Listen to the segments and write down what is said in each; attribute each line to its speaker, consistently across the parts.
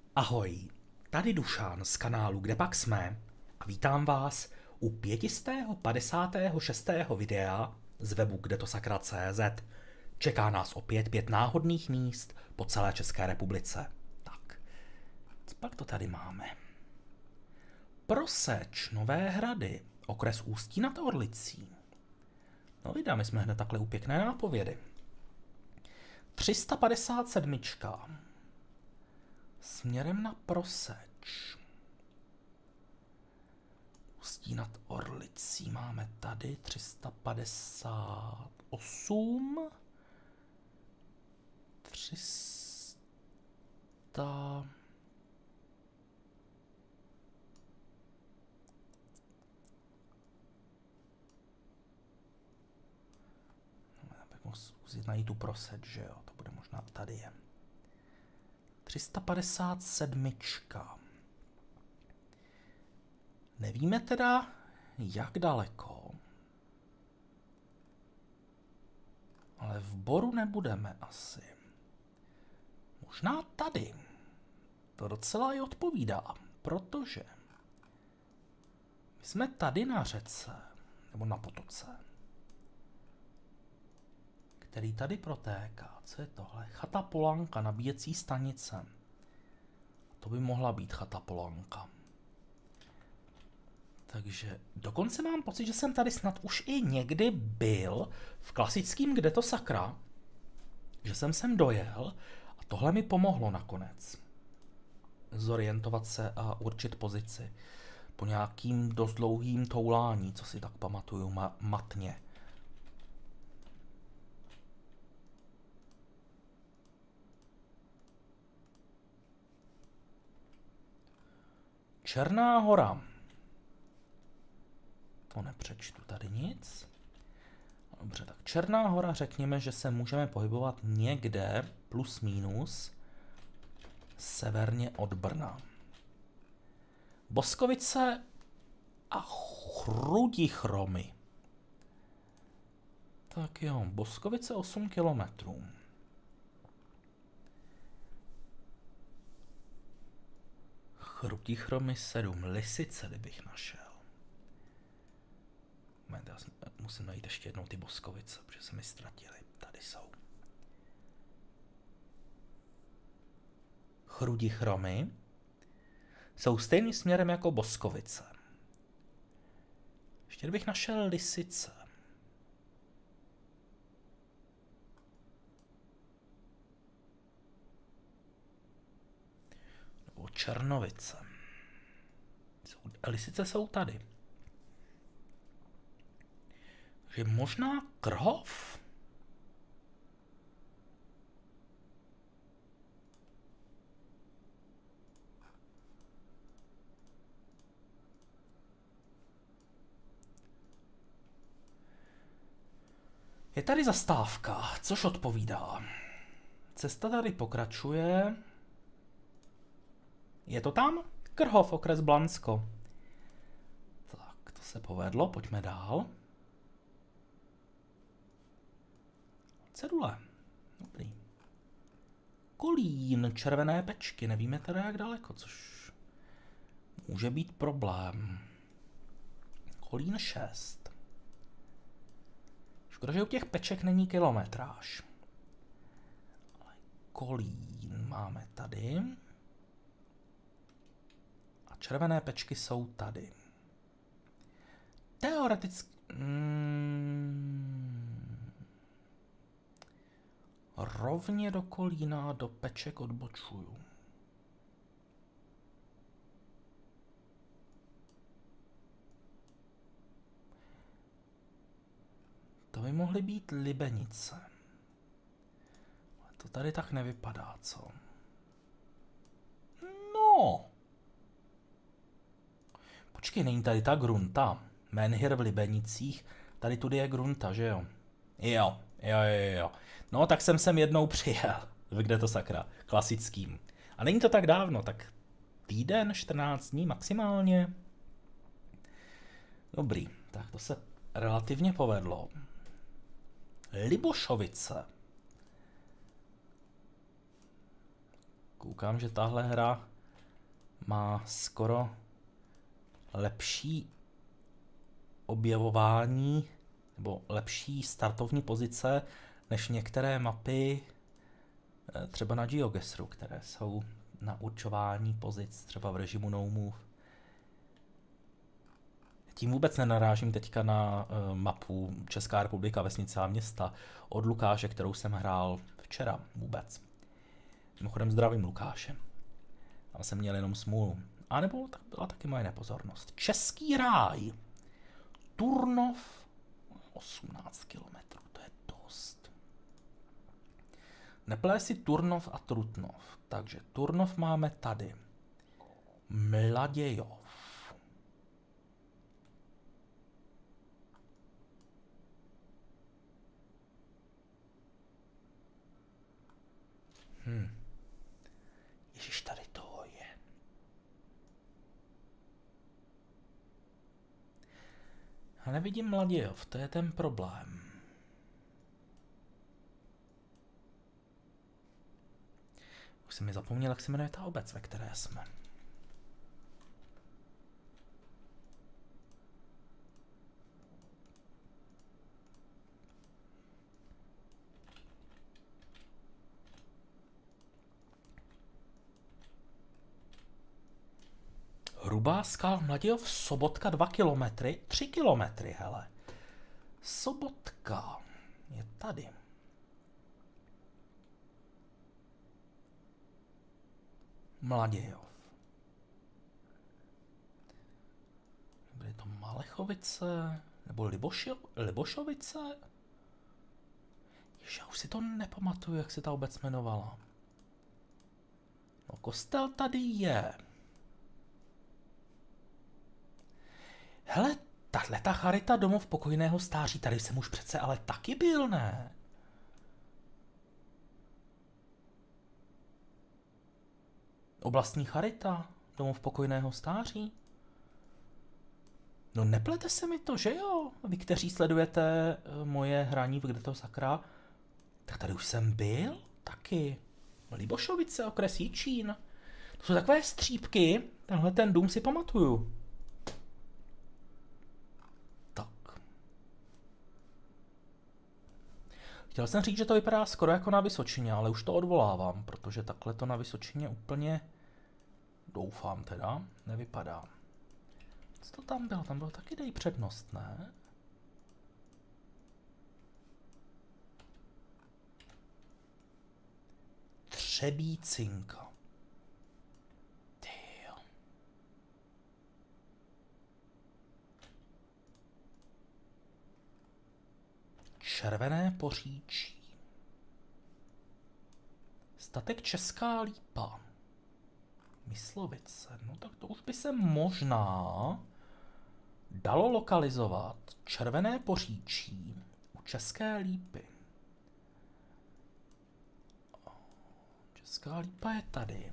Speaker 1: Ahoj, tady Dušan z kanálu Kde pak jsme a vítám vás u 556. videa z webu kdetosakra.cz. Čeká nás opět 5 náhodných míst po celé České republice. Tak, co pak to tady máme? Proseč, Nové Hrady, okres Ústí nad Orlicí. No vidíte, my jsme hned takhle u pěkné nápovědy. 357. Směrem na Proseč. Ústí nad Orlicí máme tady 358. 300. Já bych mohl zkusit najít tu Proseč, že jo? To bude možná tady je. 357. Nevíme teda, jak daleko. Ale v Boru nebudeme asi. Možná tady. To docela i odpovídá, protože my jsme tady na řece, nebo na potoce, který tady protéká. Co je tohle? Chata Polanka, nabíjecí stanice. To by mohla být Chata Polanka. Takže dokonce mám pocit, že jsem tady snad už i někdy byl v klasickém Kde to sakra, že jsem sem dojel a tohle mi pomohlo nakonec zorientovat se a určit pozici po nějakým dost dlouhým toulání, co si tak pamatuju matně. Černá Hora. To nepřečtu tady nic. Dobře, tak Černá Hora, řekněme, že se můžeme pohybovat někde plus minus severně od Brna. Boskovice a Chrudich-Romy. Tak jo, Boskovice 8 kilometrů. Chrudich-Romy 7, Lisice, kdybych našel. Já musím najít ještě jednou ty Boskovice, protože se mi ztratily. Tady jsou. Chrudich-Romy jsou stejným směrem jako Boskovice. Ještě bych našel Lisice. Nebo Černovice. Lisice jsou tady. Takže možná Krhov? Je tady zastávka, což odpovídá. Cesta tady pokračuje. Je to tam? Krhov, okres Blansko. Tak, to se povedlo, pojďme dál. Cedule. Dobrý. Kolín, Červené Pečky, nevíme teda jak daleko, což může být problém. Kolín 6. Škoda, že u těch peček není kilometráž. Ale Kolín máme tady. A Červené Pečky jsou tady. Teoreticky... Rovně do Kolína, do Peček odbočuju. To by mohly být Libenice. Ale to tady tak nevypadá, co? No. Počkej, není tady ta Grunta. Menhir v Libenicích. Tady tudy je Grunta, že jo? Jo. No, tak jsem sem jednou přijel. Kde to sakra? Klasickým. A není to tak dávno, tak týden, 14 dní maximálně. Dobrý, tak to se relativně povedlo. Libošovice. Koukám, že tahle hra má skoro lepší objevování nebo lepší startovní pozice než některé mapy třeba na GeoGuessru, které jsou na určování pozic třeba v režimu no move. Tím vůbec nenarážím teďka na mapu Česká republika, vesnice a města od Lukáše, kterou jsem hrál včera vůbec. Mimochodem zdravím Lukáše. Ale jsem měl jenom smůlu. A nebo tak byla taky moje nepozornost. Český ráj. Turnov 18 kilometrů, to je dost. Neplé si Turnov a Trutnov. Takže Turnov máme tady. Mladějov. Ježiš, tady toho je. A nevidím Mladějov, to je ten problém. Už jsem mi zapomněl, jak se jmenuje ta obec, ve které jsme. Hrubá Skal, Mladějov, Sobotka 2 kilometry, 3 kilometry, hele. Sobotka je tady. Mladějov. Byly to Malechovice, nebo Libošovice? Jež, já už si to nepamatuju, jak se ta obec jmenovala. No, kostel tady je. Hele, tahleta charita domov pokojného stáří, tady jsem už přece ale taky byl, ne? Oblastní charita domov pokojného stáří? No neplete se mi to, že jo? Vy, kteří sledujete moje hraní v Kde to sakra, tak tady už jsem byl taky. Libošovice, okres Jičín. To jsou takové střípky, tenhle ten dům si pamatuju. Chtěl jsem říct, že to vypadá skoro jako na Vysočině, ale už to odvolávám, protože takhle to na Vysočině úplně, doufám teda, nevypadá. Co to tam bylo? Tam byl taky dej přednost, ne? Třebícinka. Tyjo. Červené Poříčí. Statek Česká Lípa. Myslovice. No tak to už by se možná dalo lokalizovat. Červené Poříčí u České Lípy. Česká Lípa je tady.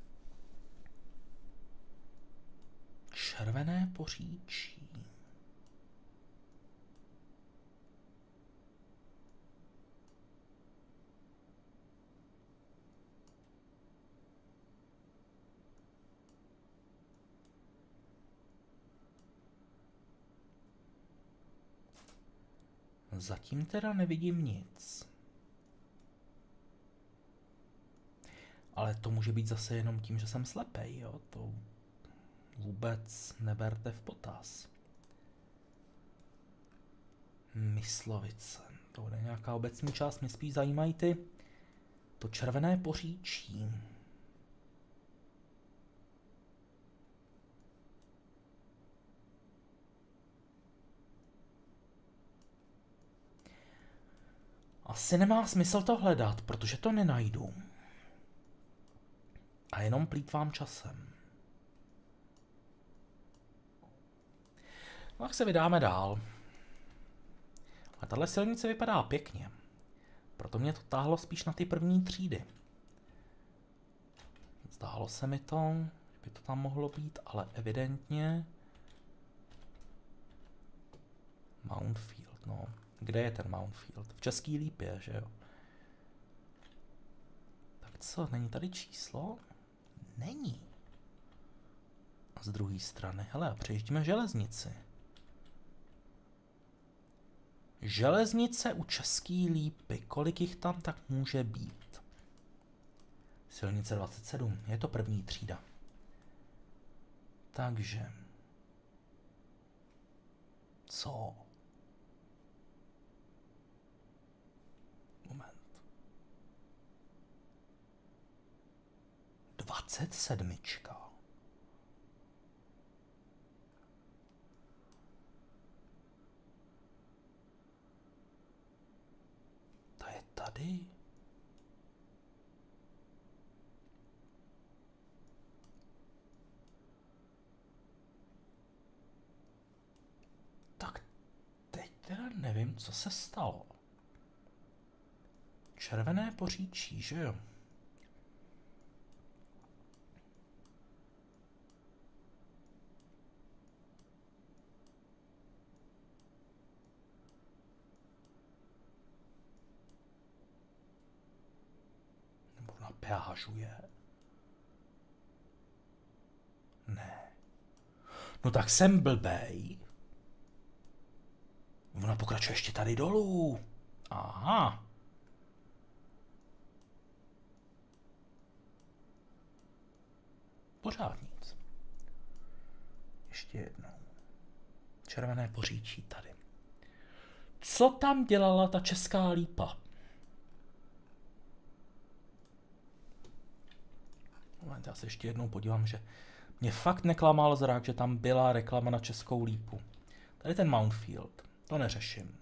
Speaker 1: Červené Poříčí. Zatím teda nevidím nic. Ale to může být zase jenom tím, že jsem slepej, jo? To vůbec neberte v potaz. Myslovice. To bude nějaká obecní část, mě spíš zajímají to Červené Poříčí. Asi nemá smysl to hledat, protože to nenajdu. A jenom plýtvám časem. No, tak se vydáme dál. A tahle silnice vypadá pěkně. Proto mě to táhlo spíš na ty první třídy. Zdálo se mi to, že by to tam mohlo být, ale evidentně... Mountfield, no. Kde je ten Mountfield? V Český Lípě, že jo? Tak co, není tady číslo? Není. z druhé strany. Hele, a přejíždíme železnici. Železnice u Český Lípy. Kolik jich tam tak může být? Silnice 27. Je to první třída. Takže. Co? Moment. 27. Ta je tady. Tak teď teda nevím, co se stalo. Červené Poříčí, že jo? Nebo na peážuje? Ne. No tak jsem blbej. Ona pokračuje ještě tady dolů. Aha. Pořád nic. Ještě jednou. Červené Poříčí tady. Co tam dělala ta Česká Lípa? Moment, já se ještě jednou podívám, že mě fakt neklamal zrak, že tam byla reklama na Českou Lípu. Tady ten Mountfield. To neřeším.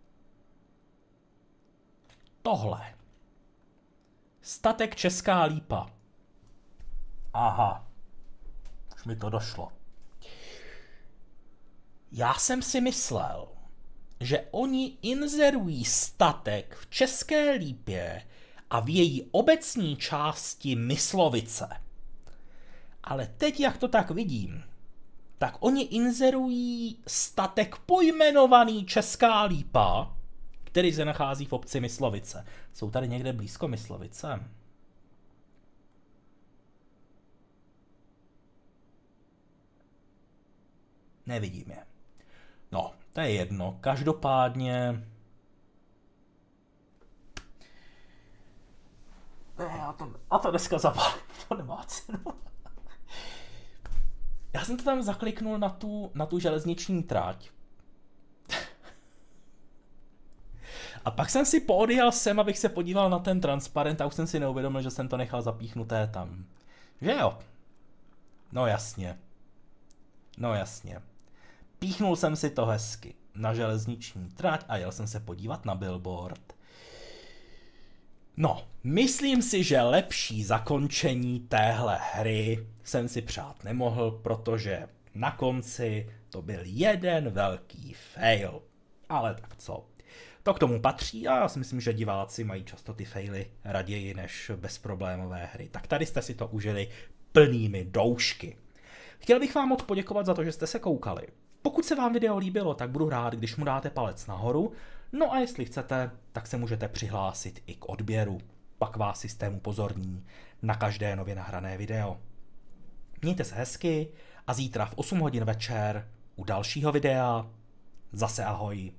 Speaker 1: Tohle. Statek Česká Lípa. Aha. Už mi to došlo. Já jsem si myslel, že oni inzerují statek v České Lípě a v její obecní části Myslovice. Ale teď, jak to tak vidím, tak oni inzerují statek pojmenovaný Česká Lípa, který se nachází v obci Myslovice. Jsou tady někde blízko Myslovice? Nevidím je. No, to je jedno. Každopádně... A to dneska zapálím. To nemá cenu. Já jsem to tam zakliknul na tu železniční tráť. A pak jsem si poodjel sem, abych se podíval na ten transparent a už jsem si neuvědomil, že jsem to nechal zapíchnuté tam. Že jo? No jasně. No jasně. Píchnul jsem si to hezky na železniční trať a jel jsem se podívat na billboard. No, myslím si, že lepší zakončení téhle hry jsem si přát nemohl, protože na konci to byl jeden velký fail. Ale tak co? To k tomu patří a já si myslím, že diváci mají často ty faily raději než bezproblémové hry. Tak tady jste si to užili plnými doušky. Chtěl bych vám moc poděkovat za to, že jste se koukali. Pokud se vám video líbilo, tak budu rád, když mu dáte palec nahoru. No a jestli chcete, tak se můžete přihlásit i k odběru. Pak vás systém upozorní na každé nově nahrané video. Mějte se hezky a zítra v 8 hodin večer u dalšího videa zase ahoj.